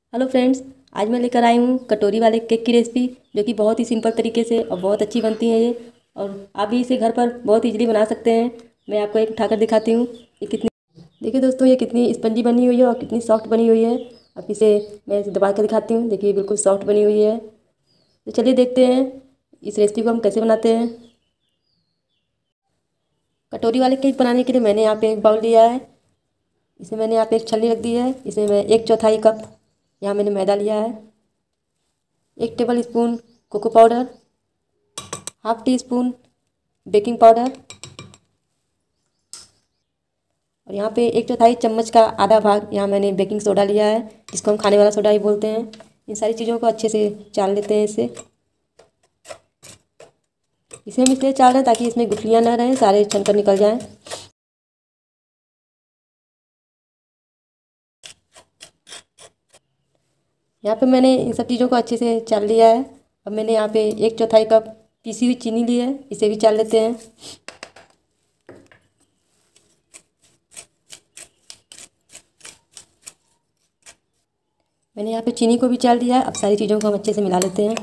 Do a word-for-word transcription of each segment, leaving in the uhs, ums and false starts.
Hello friends, आज मैं लेकर आई हूँ कटोरी वाले केक की रेसिपी, जो कि बहुत ही सिंपल तरीके से और बहुत अच्छी बनती है ये। और आप भी इसे घर पर बहुत इजीली बना सकते हैं। मैं आपको एक उठाकर दिखाती हूँ ये कितनी, देखिए दोस्तों, ये कितनी स्पंजी बनी हुई है और कितनी सॉफ्ट बनी हुई है। अब इसे मैं इसे दबा कर दिखाती हूँ। देखिए बिल्कुल सॉफ्ट बनी हुई है। तो चलिए देखते हैं इस रेसिपी को हम कैसे बनाते हैं। कटोरी वाले केक बनाने के लिए मैंने यहाँ पे एक बाउल लिया है। इसे मैंने यहाँ पे एक छलनी रख दी है। इसमें मैं एक चौथाई कप यहाँ मैंने मैदा लिया है। एक tablespoon cocoa powder, half teaspoon baking powder और यहाँ पे एक चौथाई चम्मच का आधा भाग यहाँ मैंने बेकिंग सोडा लिया है, जिसको हम खाने वाला सोडा ही बोलते हैं। इन सारी चीज़ों को अच्छे से चाल लेते हैं। इसे इसे हम इसलिए चाल रहे हैं ताकि इसमें गुठलियाँ ना रहें, सारे छनकर निकल जाएं। यहाँ पे मैंने इन सब चीज़ों को अच्छे से चाल लिया है। अब मैंने यहाँ पे एक चौथाई कप पीसी हुई चीनी ली है, इसे भी चाल लेते हैं। मैंने यहाँ पे चीनी को भी चाल दिया है। अब सारी चीज़ों को हम अच्छे से मिला लेते हैं।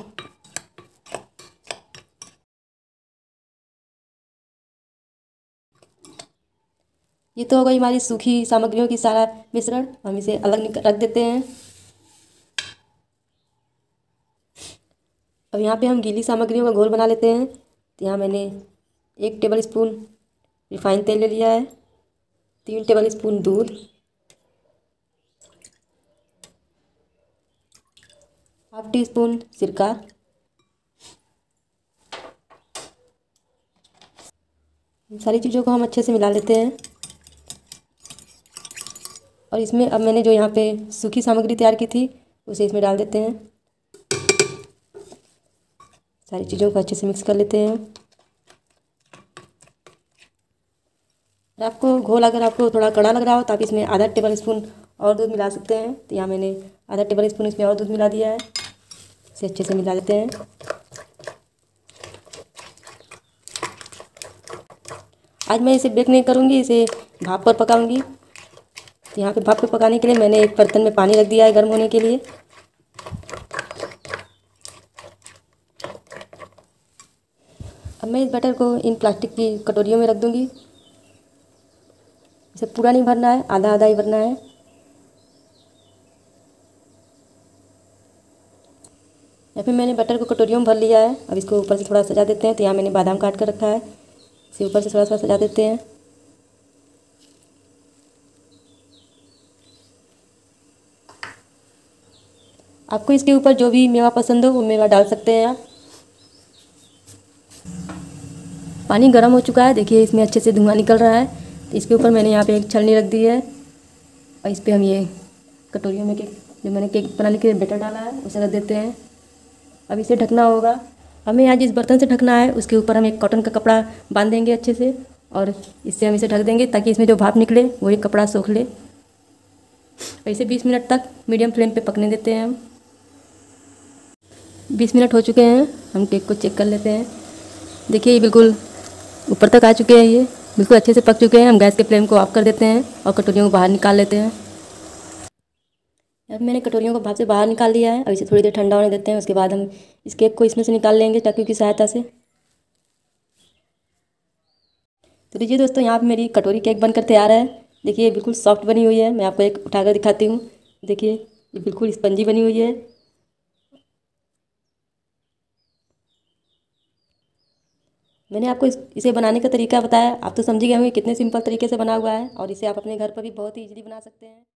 ये तो हो गई हमारी सूखी सामग्रियों की सारा मिश्रण। हम इसे अलग निक रख देते हैं। अब यहाँ पे हम गीली सामग्रियों का घोल बना लेते हैं। तो यहाँ मैंने एक टेबल स्पून रिफाइन तेल ले लिया है, तीन टेबल स्पून दूध, हाफ टी स्पून सिरका, इन सारी चीज़ों को हम अच्छे से मिला लेते हैं। और इसमें अब मैंने जो यहाँ पे सूखी सामग्री तैयार की थी उसे इसमें डाल देते हैं। सारी चीज़ों को अच्छे से मिक्स कर लेते हैं। और आपको घोल अगर आपको थोड़ा कड़ा लग रहा हो तो आप इसमें आधा टेबल स्पून और दूध मिला सकते हैं। तो यहाँ मैंने आधा टेबल स्पून इसमें और दूध मिला दिया है। इसे अच्छे से मिला लेते हैं। आज मैं इसे बेक नहीं करूँगी, इसे भाप पर पकाऊंगी। तो यहाँ पे भाप पे पकाने के लिए मैंने एक बर्तन में पानी रख दिया है गर्म होने के लिए। अब मैं इस बैटर को इन प्लास्टिक की कटोरियों में रख दूँगी। इसे पूरा नहीं भरना है, आधा आधा ही भरना है। या फिर मैंने बटर को कटोरियों में भर लिया है। अब इसको ऊपर से थोड़ा सजा देते हैं। तो यहाँ मैंने बादाम काट कर रखा है, इसे ऊपर से थोड़ा सा सजा देते हैं। आपको इसके ऊपर जो भी मेवा पसंद हो वो मेवा डाल सकते हैं आप। पानी गर्म हो चुका है, देखिए इसमें अच्छे से धुआं निकल रहा है। तो इसके ऊपर मैंने यहाँ पे एक छलनी रख दी है और इस पर हम ये कटोरियों में केक जो मैंने केक बनाने के लिए बैटर डाला है उसे रख देते हैं। अब इसे ढकना होगा। हमें यहाँ जिस बर्तन से ढकना है उसके ऊपर हम एक कॉटन का कपड़ा बांध देंगे अच्छे से, और इससे हम इसे ढक देंगे ताकि इसमें जो भाप निकले वो एक कपड़ा सोख ले। और इसे बीस मिनट तक मीडियम फ्लेम पे पकने देते हैं हम। बीस मिनट हो चुके हैं, हम केक को चेक कर लेते हैं। देखिए ये बिल्कुल ऊपर तक आ चुके हैं, ये बिल्कुल अच्छे से पक चुके हैं। हम गैस के फ्लेम को ऑफ कर देते हैं और कटोरियों को बाहर निकाल लेते हैं। अब मैंने कटोरियों को भाप से बाहर निकाल लिया है। अब इसे थोड़ी देर ठंडा होने देते हैं। उसके बाद हम इस केक को इसमें से निकाल लेंगे चाकू की सहायता से। तो लीजिए दोस्तों, यहाँ पे मेरी कटोरी केक बनकर तैयार है। देखिए बिल्कुल सॉफ्ट बनी हुई है। मैं आपको एक उठाकर दिखाती हूँ। देखिए ये बिल्कुल स्पंजी बनी हुई है। मैंने आपको इस, इसे बनाने का तरीका बताया, आप तो समझ गए होंगे कितने सिंपल तरीके से बना हुआ है। और इसे आप अपने घर पर भी बहुत ही इजीली बना सकते हैं।